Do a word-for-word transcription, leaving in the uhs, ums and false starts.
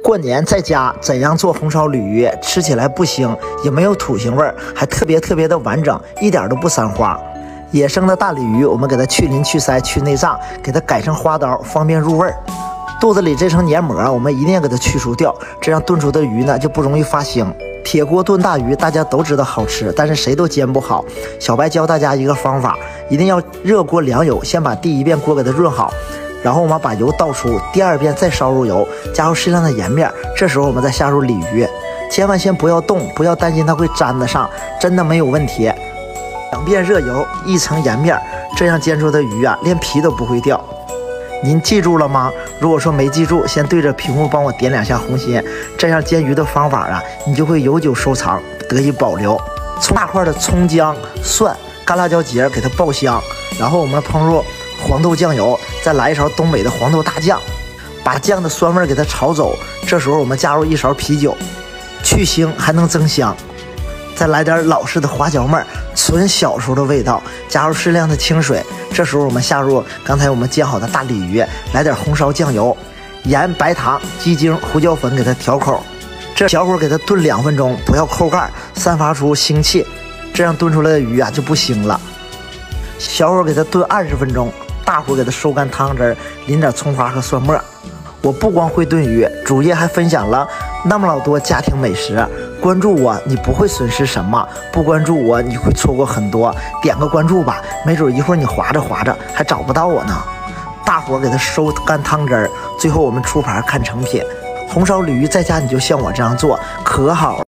过年在家怎样做红烧鲤鱼，吃起来不腥，也没有土腥味儿，还特别特别的完整，一点都不三花。野生的大鲤鱼，我们给它去鳞、去鳃、去内脏，给它改成花刀，方便入味儿。肚子里这层黏膜，我们一定要给它去除掉，这样炖出的鱼呢就不容易发腥。铁锅炖大鱼，大家都知道好吃，但是谁都煎不好。小白教大家一个方法，一定要热锅凉油，先把第一遍锅给它润好。然后我们把油倒出，第二遍再烧入油，加入适量的盐面，这时候我们再下入鲤鱼，千万先不要动，不要担心它会粘得上，真的没有问题。两遍热油，一层盐面，这样煎出的鱼啊，连皮都不会掉。您记住了吗？如果说没记住，先对着屏幕帮我点两下红心，这样煎鱼的方法啊，你就会永久收藏，得以保留。葱大块的葱姜、蒜、干辣椒节给它爆香，然后我们烹入黄豆酱油，再来一勺东北的黄豆大酱，把酱的酸味给它炒走。这时候我们加入一勺啤酒，去腥还能增香。再来点老式的花椒面，纯小时候的味道，加入适量的清水。这时候我们下入刚才我们煎好的大鲤鱼，来点红烧酱油、盐、白糖、鸡精、胡椒粉给它调口。这小火给它炖两分钟，不要扣盖，散发出腥气，这样炖出来的鱼啊就不腥了。小火给它炖二十分钟，大火给它收干汤汁，淋点葱花和蒜末。我不光会炖鱼，主页还分享了那么老多家庭美食。关注我，你不会损失什么；不关注我，你会错过很多。点个关注吧，没准一会儿你划着划着还找不到我呢。大火给它收干汤汁儿，最后我们出盘看成品。红烧鲤鱼在家你就像我这样做，可好。